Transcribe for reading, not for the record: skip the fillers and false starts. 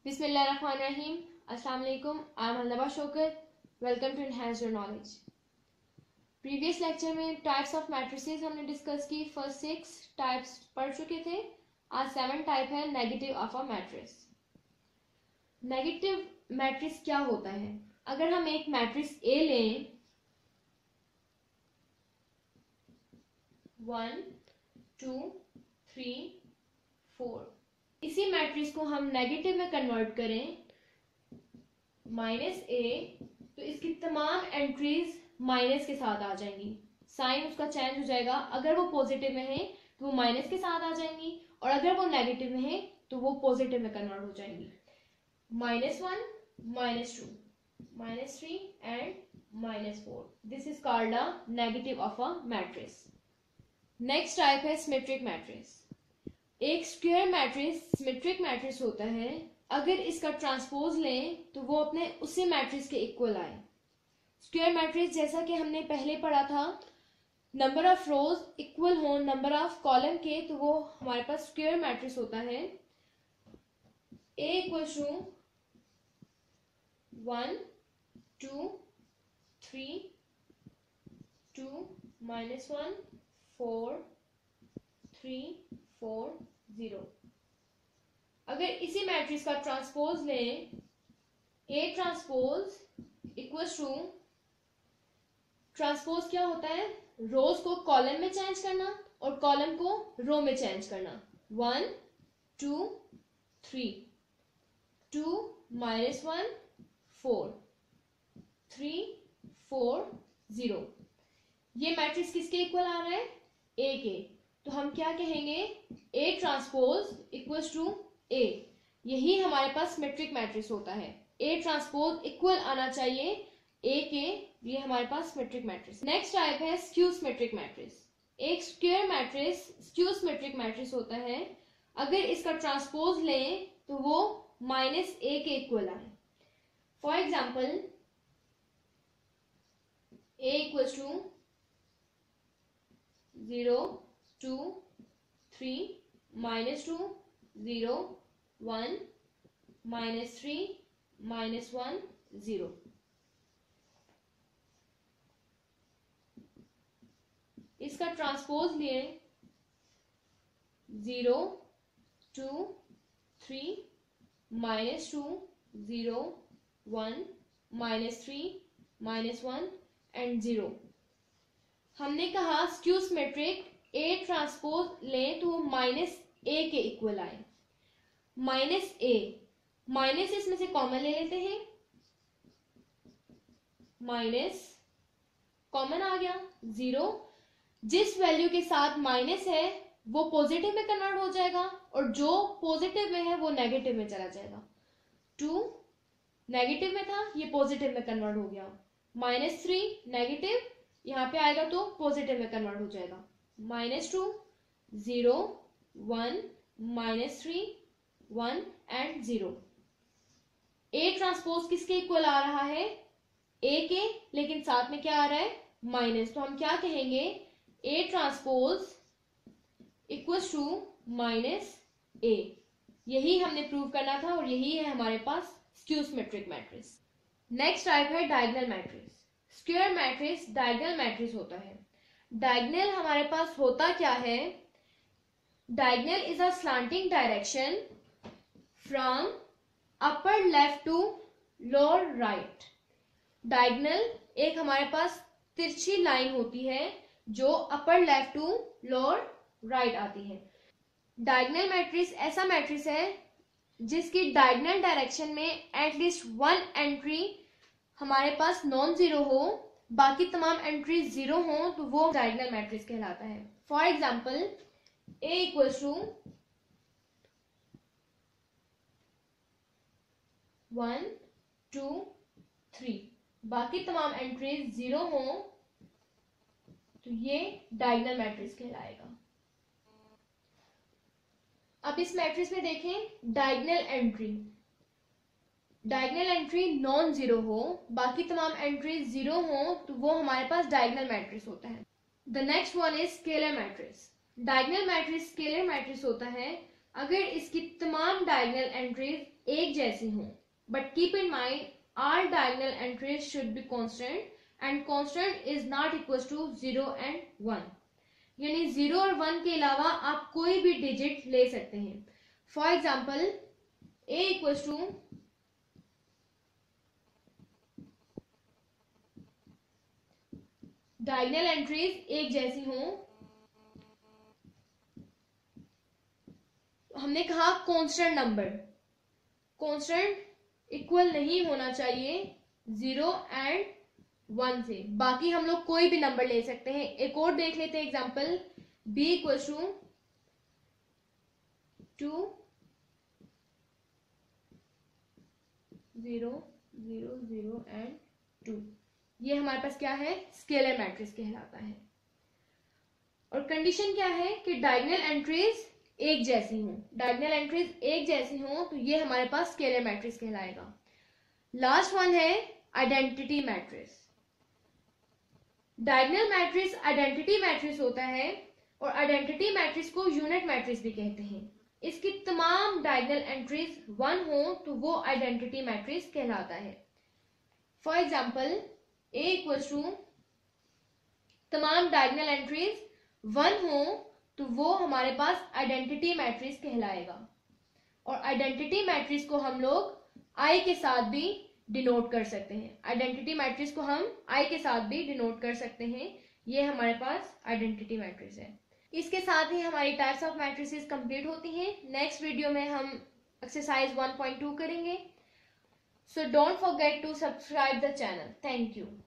Bismillahirrahmanirrahim. Assalamu alaikum. I am Alnaba Shoukat. Welcome to Enhance Your Knowledge. Previous lecture में types of matrices हमने discuss की. First 6 types पढ़ चुके थे. आज 7 टाइप है negative of a matrix. Negative matrix क्या होता है? अगर हम एक मैट्रिक्स ए लें 1 2 3 4, इसी मैट्रिक्स को हम नेगेटिव में कन्वर्ट करें -a, तो इसकी तमाम एंट्रीज माइनस के साथ आ जाएंगी. साइन उसका चेंज हो जाएगा. अगर वो पॉजिटिव में है तो वो माइनस के साथ आ जाएंगी, और अगर वो नेगेटिव में है तो वो पॉजिटिव में कन्वर्ट हो जाएंगी. -1 -2 -3 and -4. This is called a negative of a matrix. Next type है सिमेट्रिक मैट्रिक्स. एक स्क्वायर मैट्रिक्स सिमेट्रिक मैट्रिक्स होता है. अगर इसका ट्रांसपोज लें तो वो अपने उसी मैट्रिक्स के इक्वल आए. स्क्वायर मैट्रिक्स जैसा कि हमने पहले पढ़ा था, नंबर ऑफ रोज इक्वल हो नंबर ऑफ कॉलम के, तो वो हमारे पास स्क्वायर मैट्रिक्स होता है. A equals to 1 2 3 2 -1 4 3 4 0. अगर इसी मैट्रिक्स का ट्रांसपोज लें A transpose equals to, transpose क्या होता है? रोज को कॉलम में चेंज करना और कॉलम को रो में चेंज करना. 1 2 3 2 -1 4 3 4 0. ये मैट्रिक्स किसके इक्वल आ रहा है? A के. तो हम क्या कहेंगे? A transpose equals to A. यही हमारे पास सिमेट्रिक मैट्रिक्स होता है. A ट्रांसपोज इक्वल आना चाहिए A के. ये हमारे पास सिमेट्रिक मैट्रिक्स. नेक्स्ट टाइप है स्क्यू सिमेट्रिक मैट्रिक्स. एक square matrix skew symmetric matrix होता है. अगर इसका ट्रांसपोज लें तो वो -a के इक्वल आए. For example A equals to 0 2 3 -2 0 1 -3 -1 0. इसका ट्रांसपोज लिए 0 2 3 -2 0 1 -3 -1 एंड 0. हमने कहा स्क्यू सिमेट्रिक A ट्रांसपोज लें तो -a के इक्वल आए. -a माइनस इसमें से कॉमन ले लेते हैं. माइनस कॉमन आ गया. 0 जिस वैल्यू के साथ माइनस है वो पॉजिटिव में कन्वर्ट हो जाएगा, और जो पॉजिटिव में है वो नेगेटिव में चला जाएगा. 2 नेगेटिव में था, ये पॉजिटिव में कन्वर्ट हो गया. -3 नेगेटिव, यहाँ पे आएगा तो पॉजिटिव में कन्वर्ट हो जाएगा. -2 0 1 -3 1 एंड 0. A ट्रांसपोज किसके इक्वल आ रहा है? A के, लेकिन साथ में क्या आ रहा है? माइनस. तो हम क्या कहेंगे? A transpose equals to -a. यही हमने प्रूव करना था, और यही है हमारे पास skew symmetric matrix. Next type है diagonal matrix. Square matrix diagonal matrix होता है. डायगोनल हमारे पास होता क्या है? Diagonal is a slanting direction from upper left to lower right. Diagonal एक हमारे पास तिरछी लाइन होती है जो upper left to lower right आती है. डायगोनल मैट्रिक्स ऐसा मैट्रिक्स है जिसकी डायगोनल डायरेक्शन में एटलीस्ट 1 एंट्री हमारे पास नॉन जीरो हो, बाकी तमाम एंट्री 0 हो, तो वो डायगोनल मैट्रिक्स कहलाता है. For example A equals to 1 2 3, बाकी तमाम एंट्रीज 0 हो, तो ये डायगोनल मैट्रिक्स कहलाएगा. अब इस मैट्रिक्स में देखें, डायगोनल एंट्री नॉन जीरो हो, बाकी तमाम एंट्रीज 0 हो, तो वो हमारे पास डायगोनल मैट्रिक्स होता है. The next one is scalar matrix. Diagonal matrix scalar matrix होता है अगर इसकी तमाम डायगोनल एंट्रीज एक जैसी हों, but keep in mind all diagonal entries should be constant and constant is not equals to 0 and 1. यानी 0 और 1 के अलावा आप कोई भी डिजिट ले सकते हैं. For example a equals to diagonal entries एक जैसी हों. हमने कहा कांस्टेंट नंबर, कांस्टेंट इक्वल नहीं होना चाहिए 0 एंड 1 से. बाकी हम लोग कोई भी नंबर ले सकते हैं. एक और देख लेते हैं example. b equals to 2 0 0 0 and 2. ये हमारे पास क्या है, स्केलर मैट्रिक्स कहलाता है. और कंडीशन क्या है कि डायगोनल एंट्रीज एक जैसी हों. डायगोनल एंट्रीज एक जैसी हों तो ये हमारे पास स्केलर मैट्रिक्स कहलाएगा. लास्ट वन है identity matrix. Diagonal matrix identity matrix होता है और आइडेंटिटी मैट्रिक्स को यूनिट मैट्रिक्स भी कहते हैं. इसकी तमाम डायगोनल एंट्रीज 1 हो तो वो आइडेंटिटी मैट्रिक्स कहलाता है. For example a equals to तमाम डायगोनल एंट्रीज 1 हो तो वो हमारे पास आइडेंटिटी मैट्रिक्स कहलाएगा. और आइडेंटिटी मैट्रिक्स को हम लोग I के साथ भी डिनोट कर सकते हैं. आइडेंटिटी मैट्रिक्स को हम I के साथ भी डिनोट कर सकते हैं. ये हमारे पास आइडेंटिटी मैट्रिक्स है. इसके साथ ही हमारी टाइप्स ऑफ मैट्रिसेस कंप्लीट होती हैं. नेक्स्ट वीडियो में हम एक्सरसाइज 1.2 करेंगे. So don't forget to subscribe the channel. Thank you.